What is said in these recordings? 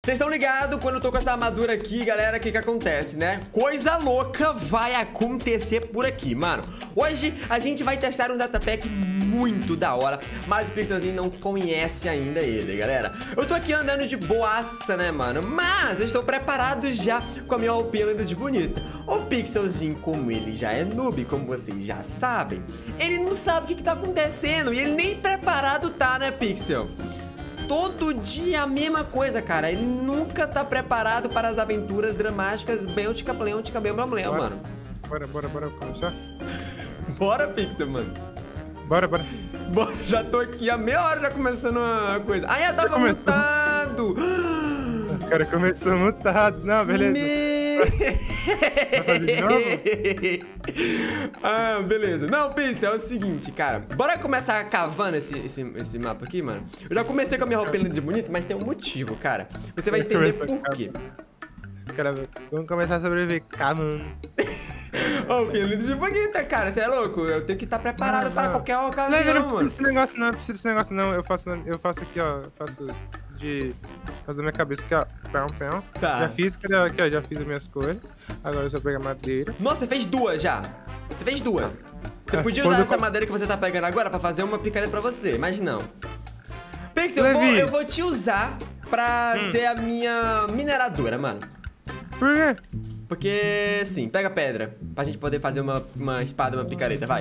Vocês estão ligados quando eu tô com essa armadura aqui, galera, o que acontece, né? Coisa louca vai acontecer por aqui, mano. Hoje a gente vai testar um datapack muito da hora, mas o Pixelzinho não conhece ainda ele, galera. Eu tô aqui andando de boaça, né, mano? Mas eu estou preparado já com a minha roupinha de bonita. O Pixelzinho, como ele já é noob, como vocês já sabem, ele não sabe o que tá acontecendo e ele nem preparado tá, né, Pixel? Todo dia a mesma coisa, cara. Ele nunca tá preparado para as aventuras dramáticas Béltica, Plêontica, bem problema, mano. Bora começar? Bora, Pixel, mano. Bora. Bora, já tô aqui há meia hora já começando uma coisa. Ah, já tava mutado. O cara começou mutado. Não, beleza. Vai fazer de novo? Ah, beleza. Não, Pixel, é o seguinte, cara. Bora começar cavando esse mapa aqui, mano. Eu já comecei com a minha roupinha de bonito, mas tem um motivo, cara. Você vai entender por quê. Cara, vamos começar a sobreviver cavando. Ô, roupinha de bonita, cara. Você é louco? Eu tenho que estar preparado para qualquer ocasião, não, mano. Não precisa desse negócio, não. Eu faço aqui, ó. Faz da minha cabeça aqui, ó. Tá. Já fiz, aqui, ó. Já fiz as minhas cores. Agora eu só pegar madeira. Nossa, você fez duas já. Você fez duas. Você podia usar essa madeira que você tá pegando agora pra fazer uma picareta pra você, mas não. Pixel, eu vou te usar pra ser a minha mineradora, mano. Por quê? Porque, sim, pega pedra. Pra gente poder fazer uma espada, uma picareta, vai.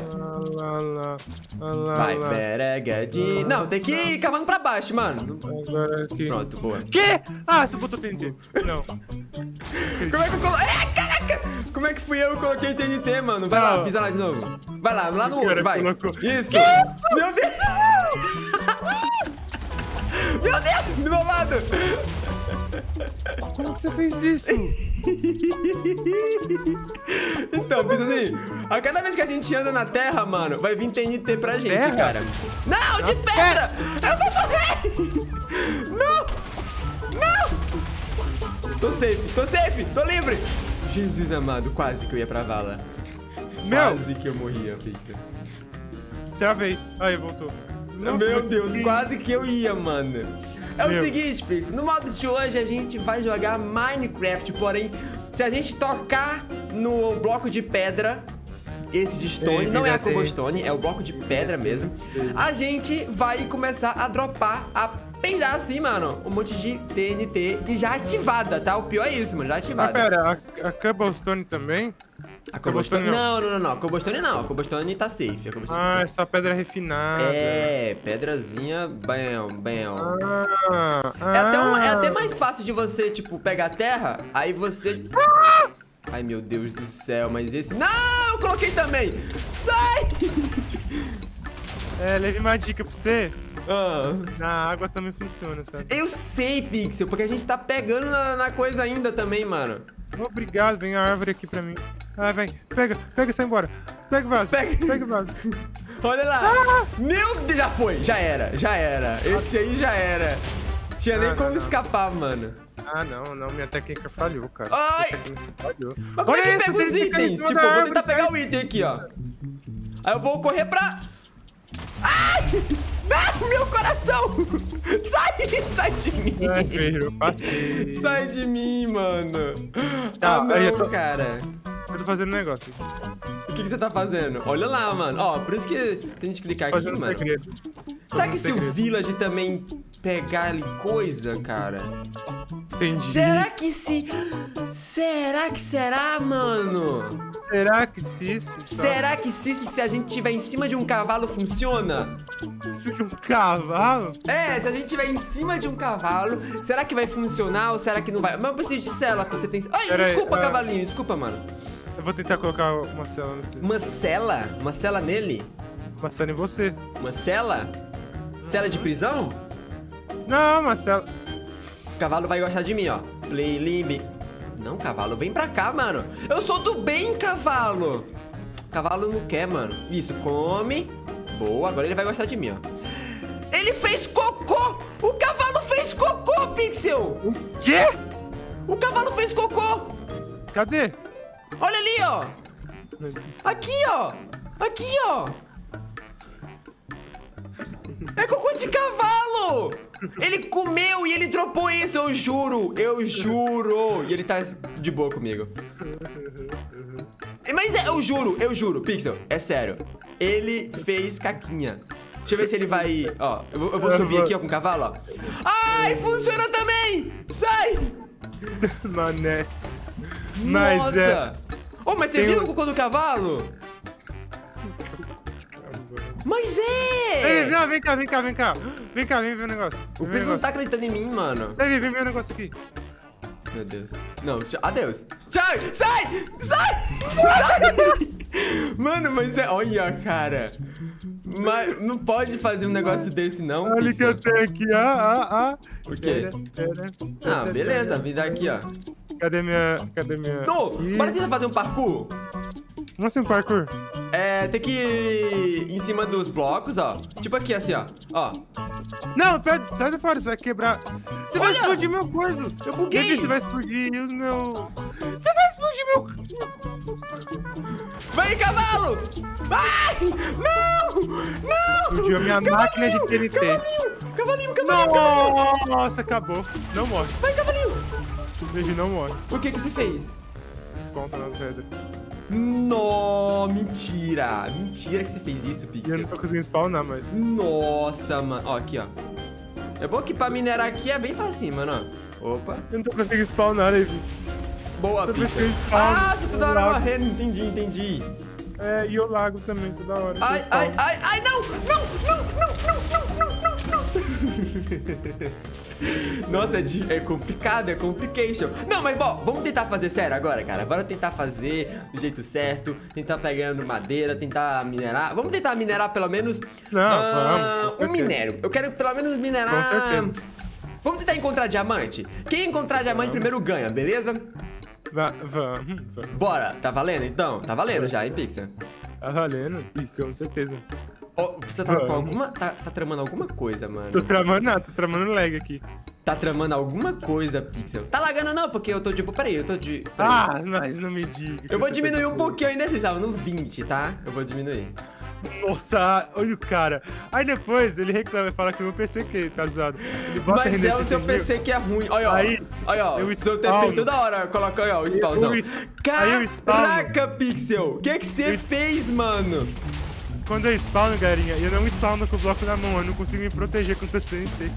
Vai, perega de... Não, tem que ir cavando pra baixo, mano. Agora aqui. Pronto, boa. Quê? Ah, você botou TNT. Não. Como é que eu coloquei... Caraca! Como é que fui eu que coloquei TNT, mano? Vai lá, pisa lá de novo. Vai lá no outro, vai. Isso. Meu Deus! Meu Deus, do meu lado! Como que você fez isso? Então, pensa assim, a cada vez que a gente anda na terra, mano, vai vir TNT pra gente, terra? cara. Não, de pedra! Eu vou morrer! Não! Tô safe, tô livre! Jesus amado, quase que eu ia pra vala. Quase que eu morria, Pixel. Travei. Aí, voltou. Nossa, meu Deus, quase que eu ia, mano. É o seguinte, Pixel, no modo de hoje a gente vai jogar Minecraft, porém, se a gente tocar no bloco de pedra, esse de stone, não é a cobblestone, é o bloco de pedra mesmo, a gente vai começar a dropar, a peidar assim, mano, um monte de TNT e já ativada, tá? O pior é isso, mano, já ativada. Ah, pera, a cobblestone também? A cobblestone não. A cobblestone não. A cobblestone tá safe. É só pedra refinada. É, pedrazinha bem. É até mais fácil de você, tipo, pegar a terra, aí você... Ai, meu Deus do céu, mas esse... Não, eu coloquei também. Sai! Leve uma dica pra você. Na água também funciona, sabe? Eu sei, Pixel, porque a gente tá pegando na coisa ainda também, mano. Obrigado, vem a árvore aqui pra mim. Ah, vem, pega e sai embora. Pega o vaso, pega o vaso. Olha lá. Meu Deus, já era. Esse aí já era. Tinha nem como escapar, mano. Ah, não, minha técnica falhou, cara. Ai! Falhou. Mas como é que pega os itens? Tipo, eu vou tentar pegar o item aqui, ó. Aí eu vou correr pra... Ai! Não, meu coração! Sai de mim! Sai de mim, mano! Ah, não, cara! Eu tô fazendo um negócio. O que você tá fazendo? Olha lá, mano. Ó, por isso que tem gente clicar aqui, mano. Será que se o Village também pegar ali coisa, cara? Entendi. Será que será, mano? Será que se a gente tiver em cima de um cavalo funciona? Em cima de um cavalo? É, se a gente tiver em cima de um cavalo, será que vai funcionar ou será que não vai? Mas eu preciso de cela pra você ter... Ai, desculpa, cavalinho, desculpa, mano. Eu vou tentar colocar uma cela no seu. Uma cela? Uma cela nele? Uma cela em você. Uma cela? Cela de prisão? Não, uma cela. O cavalo vai gostar de mim, ó. Play limbe. Não, cavalo, vem pra cá, mano. Eu sou do bem, cavalo. Cavalo não quer, mano. Isso, come. Boa, agora ele vai gostar de mim, ó. Ele fez cocô! O cavalo fez cocô, Pixel! O quê? O cavalo fez cocô! Cadê? Olha ali, ó. Aqui, ó. Aqui, ó. É cocô de cavalo! Ele comeu e ele dropou isso, eu juro. Eu juro. E ele tá de boa comigo. Mas eu juro, Pixel, é sério. Ele fez caquinha. Deixa eu ver se ele vai... Ó, eu vou subir aqui ó, com o cavalo, ó. Ai, funciona também! Sai! Mané. Mas Nossa! Ô, mas você viu o cocô do cavalo? Mas é! Ei, vem cá. Vem ver o negócio. O Pixel não tá acreditando em mim, mano. Vem ver o negócio aqui. Meu Deus. Não, adeus. Sai! Sai! Mano, mas é... Olha, cara. Mas não pode fazer um negócio desse, não, olha o que Pixel. eu tenho aqui, O quê? Ah, beleza. Me dá aqui, ó. Cadê minha... Bora tentar fazer um parkour? Como assim um parkour? É, tem que ir em cima dos blocos, ó. Tipo aqui, assim, ó. Não, pera, sai de fora, você vai quebrar. Você vai explodir meu coisa. Eu buguei. Você vai explodir os meus... Você vai explodir meu... Vem, cavalo! Vai! Não! Explodiu a minha máquina de TNT. Cavalinho! Nossa, acabou. Não morre. Vai, cavalinho! O beijo não morre. O que você fez? Desconta na pedra. Não, mentira! Mentira que você fez isso, E eu Pixel. não tô conseguindo spawnar, mas... Nossa, mano. Ó, aqui, ó. É bom que pra minerar aqui é bem facinho, mano, ó. Opa. Eu não tô conseguindo spawnar, Levi. Boa, Toda vez Pixel. que eu spawno, Ah, você toda hora eu lago. morrendo. Entendi. É, e eu lago também toda hora. Ai, não! Nossa, é complicado, é complication. Não, mas bom, vamos tentar fazer sério agora, cara. Bora tentar fazer do jeito certo. Tentar pegando madeira, tentar minerar. Vamos tentar minerar pelo menos Vamos. um minério. Eu quero pelo menos minerar. Com certeza. Vamos tentar encontrar diamante? Quem encontrar diamante primeiro ganha, beleza? Vamos. Bora, tá valendo então? Tá valendo já, hein, Pixel? Tá valendo, com certeza. Oh, você tá com alguma... Tá tramando alguma coisa, mano. Tô tramando nada, tô tramando lag aqui. Tá tramando alguma coisa, Pixel. Tá lagando não, porque eu tô de... Peraí, eu tô de... Peraí. Ah, mas não me diga. Eu vou diminuir um pouquinho ainda, vocês estavam no 20, tá? Eu vou diminuir. Nossa, olha o cara. Aí depois ele reclama e fala que o meu PC que tá zoado. Ele bota Mas é o seu 1000. PC que é ruim. Olha, ó. Aí, Olha, ó. eu O seu spawno. TP toda hora coloca, olha, ó, o spawnzão. Aí eu spawno. Caraca, Pixel. O que você fez, mano? Quando eu spawno, galerinha, eu não spawno com o bloco na mão. Eu não consigo me proteger contra esse TNT.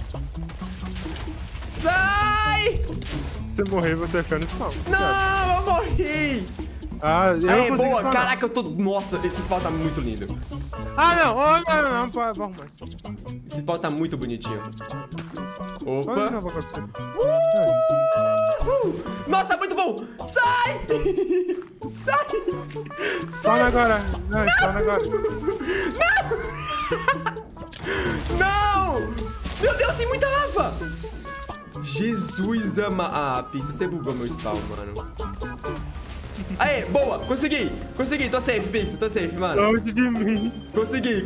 Sai! Se eu morrer, você vai ficar no spawn. Não, eu morri. Ah, eu não Aí, consigo boa. spawnar. Caraca, eu tô... Nossa, esse spawn tá muito lindo. Ah, não. Não, vamos mais. Esse spawn tá muito bonitinho. Olha de Opa. novo agora pra você. Nossa, muito bom. Sai! Sai! Spawna agora. Não, spawna agora. Não! Meu Deus, tem muita lava! Jesus ama... Ah, Pixel, você bugou meu spawn, mano. Aê, boa! Consegui! Tô safe, Pixel, tô safe, mano. Longe de mim. Consegui.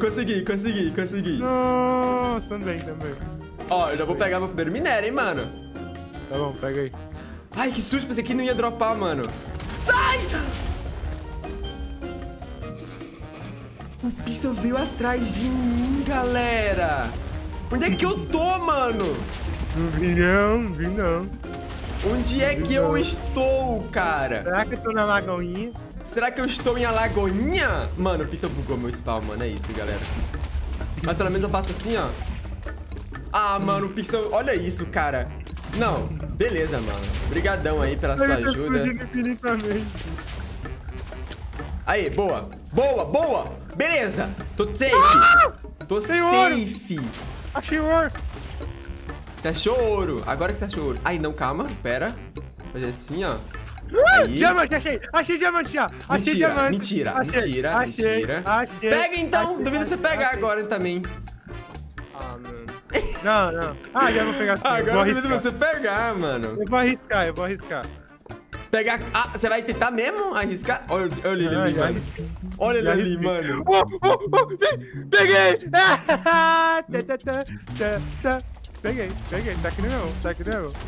Nossa, também. Ó, eu já vou pegar meu primeiro minério, hein, mano. Tá bom, pega aí. Ai, que susto, pensei que não ia dropar, mano. Sai! O Pixel veio atrás de mim, galera. Onde é que eu tô, mano? Não vi não. Onde é que eu estou, cara? Será que eu tô na lagoinha? Será que eu estou em Alagoinha? Mano, o Pixel bugou meu spawn, mano. É isso, galera. Mas pelo menos eu faço assim, ó. Ah, mano, o Pixel... Olha isso, cara. Não, beleza, mano. Obrigadão aí pela sua ajuda. Aí, boa. Beleza. Tô safe. Tô safe. Achei ouro. Você achou ouro. Agora que você achou ouro. Ai, não, calma. Pera. Fazer assim, ó. Aí. Diamante, achei diamante já. Achei diamante. Mentira. Achei. Pega então. Duvido você pegar agora também. Ah, mano. Não. Ah, já vou pegar. Agora eu duvido você pegar, mano. Eu vou arriscar. Pegar... Ah, você vai tentar mesmo arriscar? Olha ele ali, mano. Olha ele ali, mano. Peguei! Peguei. Tá aqui no meu. Tá aqui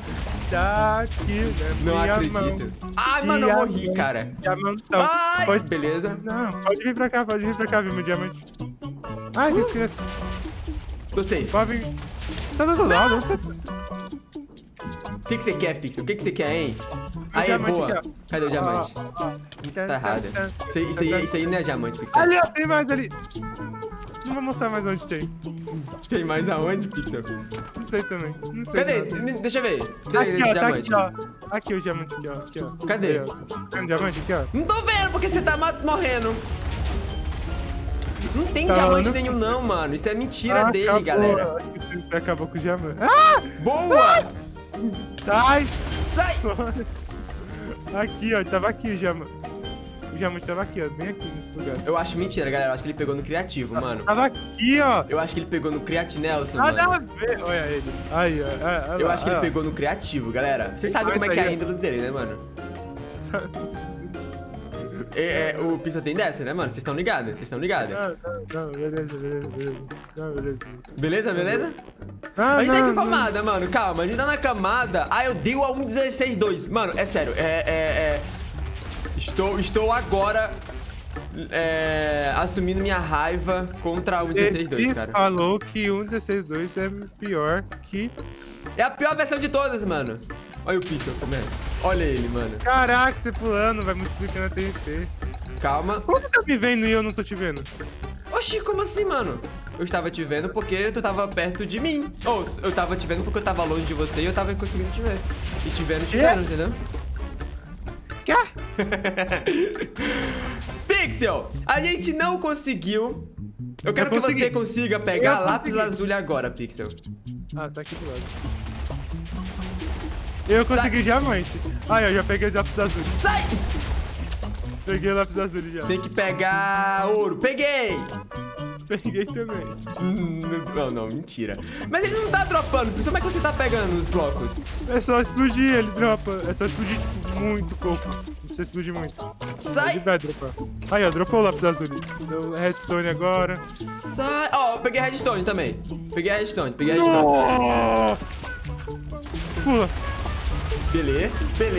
na Não minha acredito. mão. Ai, mano, eu morri, cara. Diamantão. Ai, beleza. Não, pode vir pra cá, viu, meu diamante. Ai, que esquece. Tô safe. Pode vir. Você tá do outro lado? Onde você tá? O que você quer, Pixel? O que você quer, hein? Aí, diamante boa. aqui, ó. Cadê o diamante? Tá errado. Isso aí não é diamante, Pixel. Ali, ó, tem mais ali. Não vou mostrar mais onde tem. Tem mais aonde, Pixel? Não sei também. Não sei. Cadê? Deixa eu ver. Aqui, ó, tá aqui, ó. Aqui o diamante aqui, ó. Aqui, ó. Cadê? Tem um diamante aqui, ó. Não tô vendo porque você tá morrendo. Não tem Tá, diamante não- nenhum não, mano. Isso é mentira dele, acabou. galera. Acho que você acabou com o diamante. Ah! Boa! Sai! Sai! Aqui, ó. Tava aqui o diamante. O diamante tava aqui, ó. Bem aqui nesse lugar. Eu acho mentira, galera. Eu acho que ele pegou no criativo, mano. Tava aqui, ó. Eu acho que ele pegou no Criatinelson, Nada a mano. ver. Olha ele. Aí, ó. Olha Eu lá, acho que ele ó. pegou no criativo, galera. Vocês sabem como é que é a índole dele, né, mano? O Pixel tem dessa, né, mano? Vocês estão ligados? Vocês estão ligados? Não, beleza. Não, beleza. Beleza, beleza? Ah, A gente tá não, aqui camada, mano. Calma, a gente tá na camada. Ah, eu dei o a 1.16.2. Mano, é sério. Estou agora assumindo minha raiva contra a 1.16.2, Ele cara. falou que 1.16.2 é pior que... É a pior versão de todas, mano. Olha o Pixel comendo. Olha ele, mano. Caraca, você pulando, vai multiplicando a TNT. Calma. Como você tá me vendo e eu não tô te vendo? Oxi, como assim, mano? Eu estava te vendo porque tu tava perto de mim. Ou eu tava te vendo porque eu tava longe de você e eu tava conseguindo te ver. E te vendo, entendeu? Quê? Pixel, a gente não conseguiu. Eu quero que você consiga pegar lápis lazuli agora, Pixel. Ah, tá aqui do lado. Eu consegui diamante. Ah, eu já peguei os lápis azuis. Sai! Peguei o lápis azul já. Tem que pegar ouro. Peguei! Peguei também. Não, mentira. Mas ele não tá dropando. Como é que você tá pegando os blocos? É só explodir, ele dropa. É só explodir, tipo, muito pouco. Não precisa explodir muito. Sai! Ele vai dropar. Aí, ó, dropou o lápis azul. Deu redstone agora. Sai! Ó, eu peguei redstone também. Peguei redstone. Oh! Pula. Beleza.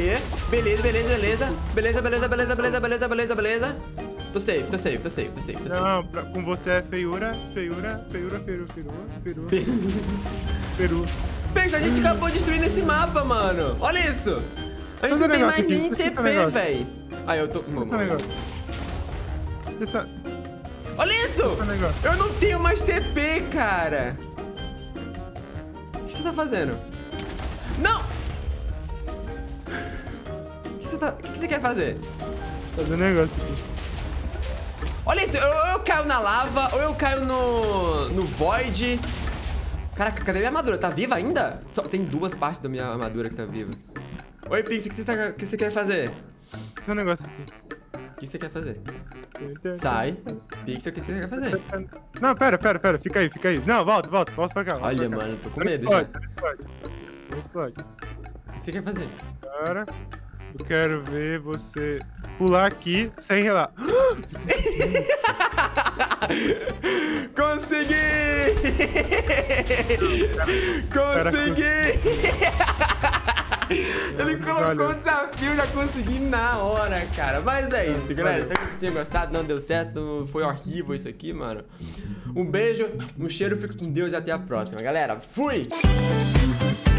Tô safe. Não, com você é feiura. Pensa, a gente acabou destruindo esse mapa, mano. Olha isso. A gente não tem mais nem TP, véi. Aí eu tô... Olha isso. Eu não tenho mais TP, cara. O que você tá fazendo? Não! O que você quer fazer? Fazer um negócio aqui. Olha isso, ou eu caio na lava, ou eu caio no Void. Caraca, cadê minha armadura? Tá viva ainda? Só tem duas partes da minha armadura que tá viva. Oi, Pix, o que você quer fazer? Fazer um negócio aqui. O que você quer fazer? Sai. Pixel, o que você quer fazer? Não, pera. Fica aí. Não, volta pra cá. Olha, mano, tô com medo já. Não explode. O que você quer fazer? Agora, eu quero ver você pular aqui sem relar. Consegui! Ele colocou o desafio, já consegui na hora, cara. Mas é isso, galera. Espero que vocês tenham gostado. Não deu certo, foi horrível isso aqui, mano. Um beijo, um cheiro, fico com Deus e até a próxima, galera. Fui!